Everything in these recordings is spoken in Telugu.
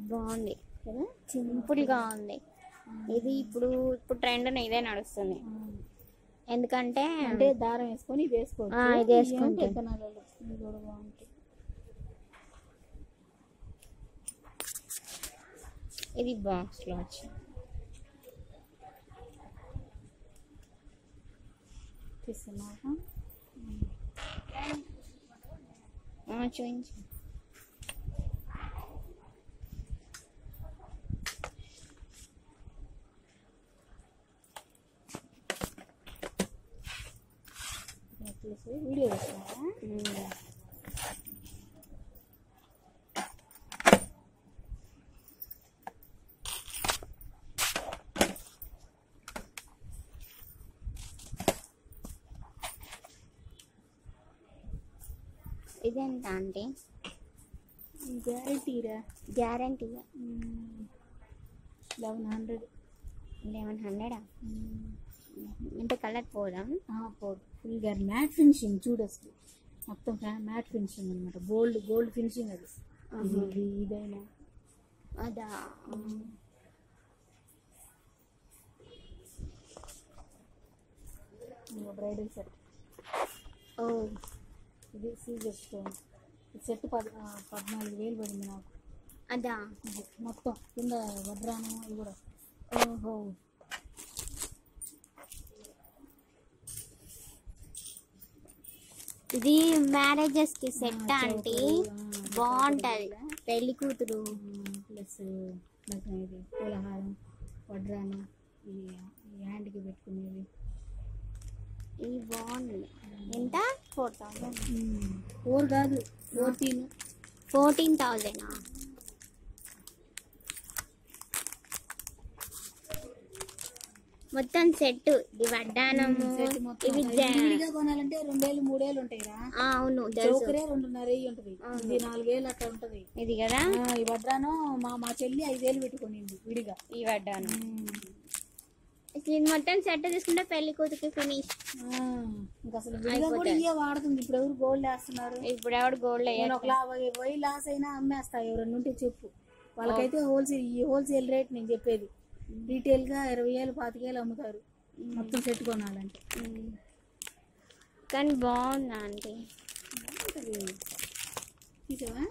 బాగుంది కదా, సింపుల్ గా ఉంది. ఇది ఇప్పుడు ట్రెండ్ ఇదే నడుస్తుంది. ఎందుకంటే అంటే దారం వేసుకొని ఇది వేసుకోవచ్చు. ఇది వేసుకుంటే ఇది బాక్స్ లో వచ్చింది. తీస్తున్నావా? చూపించు. వీడియో చేస్తున్నావా? ఇదెంత అంటే గ్యారంటీరా? గ్యారంటీగా 1100. 1100 అంటే కలర్ పోదా? పోదు. ఫుల్ గా మ్యాట్ ఫినిషింగ్ చూడు, అసలు మొత్తం మ్యాట్ ఫినిషింగ్ అనమాట. గోల్డ్ ఫినిషింగ్ అది. ఇదైనా అదా? Bridal set. ఓ ఇది సీజర్ స్టోన్. ఈ సెట్ 14,000 పడింది నాకు. అదా? మొత్తం కింద వడ్రాను ఇవి కూడా. ఓహో, ఇది మ్యారేజెస్ కి సెట్ అంటే బాగుంటది. పెళ్లి కూతురు ప్లస్ ఇది పూలహారం, వడ్రాను, ఈ హ్యాండ్కి పెట్టుకునేది. ఇది బాగుంది. ఎంత? 4,000? 4 కాదు, 14,000. మొత్తం సెట్. ఇది వడ్డానము. ఇవి కొనాలంటే 2,000-3,000 ఉంటాయిరా. అవును, చౌకరే 2,500 ఉంటది. ఇది 4,000 అట్లా ఉంటది. ఇది కదా. ఈ వడ్రాను మా చెల్లి 5,000 పెట్టుకునింది విడిగా. ఈ వడ్డాను ఇది మొత్తం సెట్ తీసుకుంటే పెళ్లి కూతురికి ఫినిష్. ఇంకా అసలు విడిగా కూడా ఇవే వాడుతుంది. ఇప్పుడు ఎవరు గోల్డ్ వేస్తున్నారు? ఇప్పుడు ఎవరు గోల్డ్ పోయి లాస్ అయినా అమ్మేస్తా. ఎవరన్నా ఉంటే చెప్పు. వాళ్ళకైతే హోల్సేల్ రేట్ నేను చెప్పేది. రీటైల్ గా 20,000 25,000 అమ్ముతారు మొత్తం సెట్ కొనాలంటే. కానీ బాగుందా అంటే తీసావా?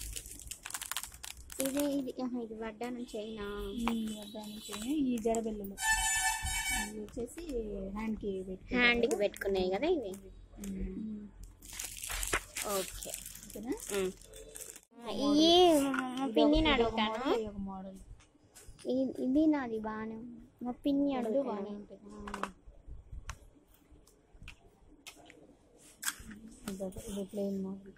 ఇది వడ్డానం చైనా. ఈ జడబెల్లులు వచ్చేసి హ్యాండ్కి పెట్టుకున్నాయి కదా ఇవి. ఓకే, ఈ పిన్ని అడుగుతాను. మోడల్ ఇది నాది బాగానే ఉంది. మా పిన్ని అడుగు బాగానే ఉంటుంది. ఇది ప్లెయిన్ మోడల్.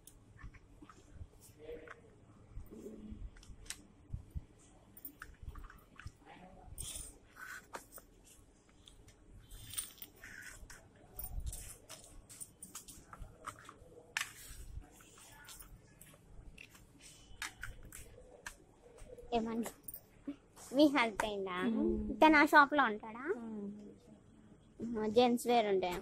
ఏమన్నా మీ హస్బెండా? ఇతను ఆ షాప్ లో ఉంటాడా? జెంట్స్ వేర్ ఉంటాయి.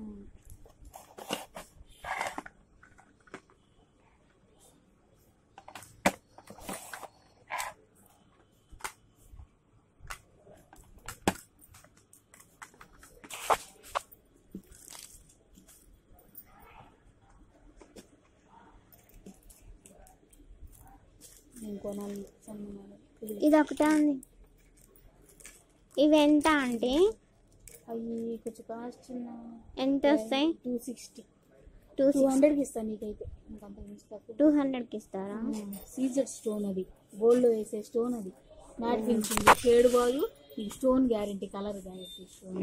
ఇది ఒకటే ఉంది. ఇవి ఎంత అంటే? అవి కొంచెం కాస్ట్ ఎంత వస్తాయి? 260. 200కి ఇస్తాను నీకైతే. 200కి ఇస్తారా? సీజర్ స్టోన్, అది గోల్డ్ వేసే స్టోన్. అది మ్యాట్ ఫినిషింగ్, షేడ్ బాగు. ఈ stone guarantee, colour guarantee. Stone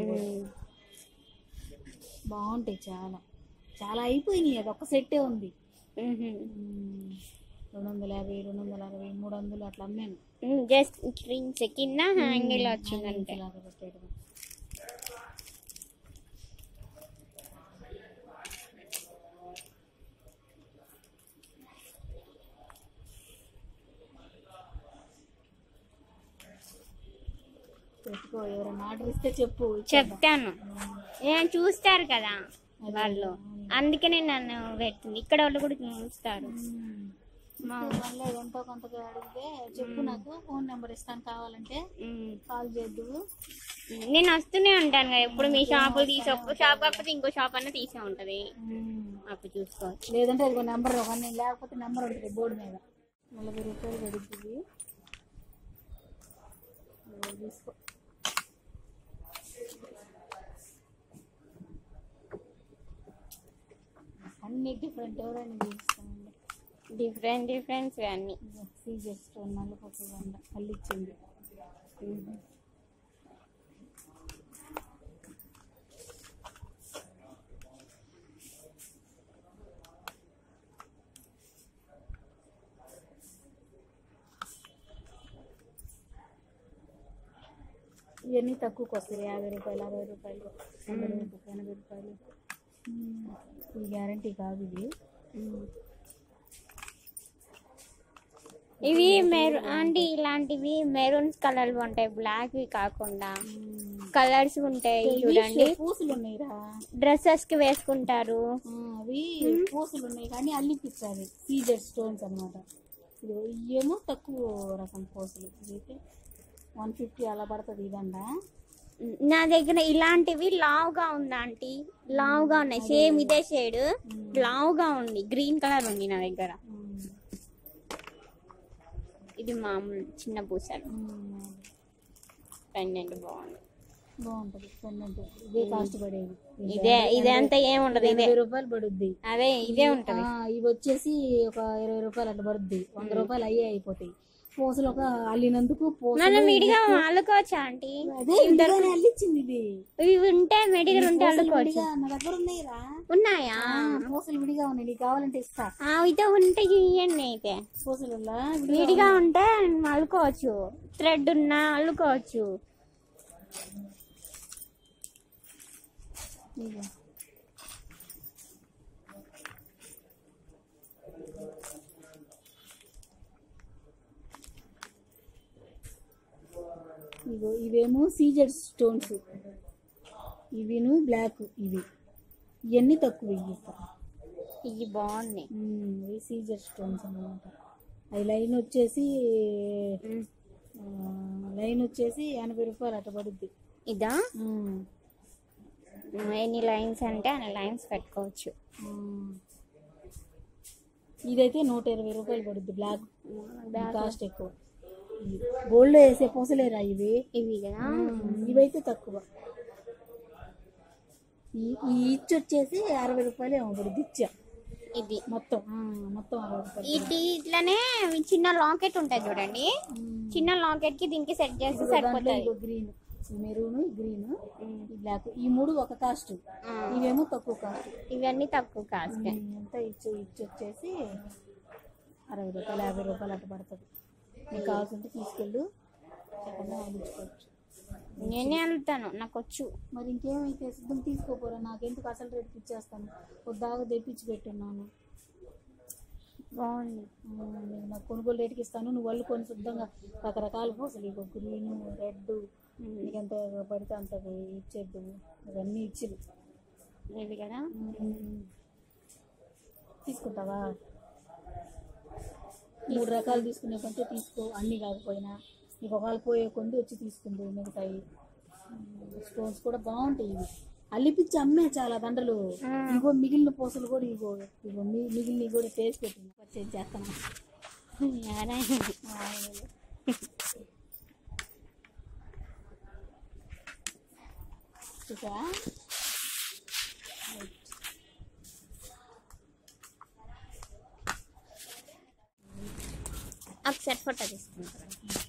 బాగుంటాయి. చాలా చాలా అయిపోయినాయి. అది ఒక సెట్టే ఉంది. 250, 260, 300 అట్లా అమ్మాను. జస్ట్ కింద హ్యాంగిల్ వచ్చిందంటే. ఎవరైనా ఆర్డర్ ఇస్తే చెప్పు. చెప్తాను. చూస్తారు కదా వాళ్ళు, అందుకే నేను నన్ను పెట్టింది. ఇక్కడ వాళ్ళు కూడా చూస్తారు. మళ్ళీ ఎంతో కొంతగా అడిగితే చెప్పు, నాకు ఫోన్ నెంబర్ ఇస్తాను, కావాలంటే కాల్ చేద్దు. నేను వస్తూనే ఉంటాను కదా ఎప్పుడు, మీ షాపులు తీసే ఒక్క షాప్ కాకపోతే ఇంకో షాప్ అన్న తీసే ఉంటది, అప్పుడు చూసుకోవచ్చు. లేదంటే అది నెంబర్ లేకపోతే నెంబర్ ఉంటుంది బోర్డు మీద. 40 రూపాయలు పడుతుంది, తీసుకో. అన్ని డిఫరెంట్ ఎవరైనా తీసుకోండి, డిఫరెంట్స్ అన్ని. సీజర్ స్టోన్ నల్లపప్పు వండ మళ్ళీ ఇచ్చింది. ఇవన్నీ తక్కువకి వస్తాయి, 50 రూపాయలు, 60 రూపాయలు, 80 రూపాయలు. ఈ గ్యారంటీ కాదు ఇది. ఇవి అంటే ఇలాంటివి మెరూన్స్ కలర్ ఉంటాయి, బ్లాక్ కాకుండా కలర్స్ ఉంటాయి చూడండి. పూసలు ఉన్నాయిరా, డ్రెస్సెస్ కి వేసుకుంటారు. అవి పూసలు ఉన్నాయి కానీ అల్లిపించాలి, సీజర్ స్టోన్స్ అన్నమాట. ఇవేమో తక్కువ రకం పూసలు, ఇదైతే 150 అలా పడుతుంది. ఇదండా నా దగ్గర ఇలాంటివి లావుగా ఉంది ఆంటీ, లావుగా ఉన్నాయి, సేమ్ ఇదే షేడ్, లావుగా ఉంది, గ్రీన్ కలర్ ఉంది నా దగ్గర. ఇది మామూలు చిన్న పూసలు, పెండెంట్ బాగుంటది. పెండెంట్ ఇదే కాస్ట్ పడేది, ఇదే అంతా ఏముంటది, 80 రూపాయలు పడుద్ది. అదే ఇదే ఉంటది. ఇవి వచ్చేసి ఒక 20 రూపాయలు అట్లా పడుద్ది, 100 రూపాయలు అయ్యే అయిపోతాయి. పూసలు ఒక అల్లినందుకు మనం విడిగా అల్లుకోవచ్చా ఆంటీ? అదే అల్లిచ్చింది ఇది. ఇవి ఉంటే మెడికల్ ఉంటే అల్లుకోవచ్చు. నా దగ్గర ఉన్నాయిరా, ఉన్నాయా? పూసలు విడిగా ఉన్నాయి, నీకు కావాలంటే ఇస్తా. అయితే ఉంటే ఇవ్వండి. అయితే పూసలు విడిగా ఉంటే అల్లుకోవచ్చు, థ్రెడ్ ఉన్నా అల్లుకోవచ్చు. ఇగో ఇవేమో సీజర్ స్టోన్స్, ఇవిను బ్లాక్, ఇవన్నీ తక్కువ. ఇవి బాగున్నాయి, ఇవి సీజర్ స్టోన్స్ అన్నమాట. అవి లైన్ వచ్చేసి 80 రూపాయలు అట్ట పడుద్ది. ఇదా ఎన్ని లైన్స్ అంటే అన్ని లైన్స్ పెట్టుకోవచ్చు. ఇదైతే 120 రూపాయలు పడుద్ది, బ్లాక్ కాస్ట్ ఎక్కువ. గోల్డ్ వేసే పూసలేరా ఇవి కదా, ఇవైతే తక్కువ. ఈ ఇచ్చి వచ్చేసి 60 రూపాయలు ఏమో పడుద్ది, ఇచ్చా. ఇది మొత్తం 60 రూపాయలు. ఇది ఇట్లనే చిన్న లాకెట్ ఉంటాయి చూడండి, చిన్న లాకెట్ కి దీనికి సెట్ చేస్తే సరిపోతుంది. గ్రీన్, మెరూన్, గ్రీన్, ఈ బ్లాక్, ఈ 3 ఒక కాస్ట్, ఇవేమో తక్కువ కాస్ట్. ఇవన్నీ తక్కువ కాస్ట్. అంతా ఇచ్చి వచ్చేసి 60 రూపాయలు, 50 రూపాయలు అట్లా పడుతుంది. నీకు కావాల్సింటే తీసుకెళ్ళు, చక్కగా అందించుకోవచ్చు. నేనే అడుగుతాను, నాకు వచ్చు. మరి ఇంకేమైతే సిద్ధం తీసుకోపోరా, నాకెందుకు అసలు రేటుకి ఇచ్చేస్తాను, కొద్దాగా తెప్పించి పెట్టున్నాను. బాగుంది, నేను నాకు కొనుగోలు రేటుకి ఇస్తాను, నువ్వు వాళ్ళు కొని శుద్ధంగా రకరకాల పూసలు, ఇక గ్రీన్, రెడ్, నీకు ఎంత పడితే అంత ఇచ్చేద్దు. అవన్నీ ఇచ్చిరు ఇది కదా. తీసుకుంటావా? 3 రకాలు తీసుకునే కంటే తీసుకో, అన్నీ కాకపోయినా. నీకు ఒకవేళ పోయే కొంది వచ్చి తీసుకుంది, మిగతాయి. స్టోన్స్ కూడా బాగుంటాయి, ఇవి అల్లిపిచ్చి అమ్మే చాలా దండలు. ఇగో మిగిలిన పూసలు కూడా ఇగో మిగిలిన కూడా టేస్ట్ పెట్టింది, పర్చేజ్ చేస్తాను. చూసా, ఒకసారి ఫోటో తీసుకుంటాను.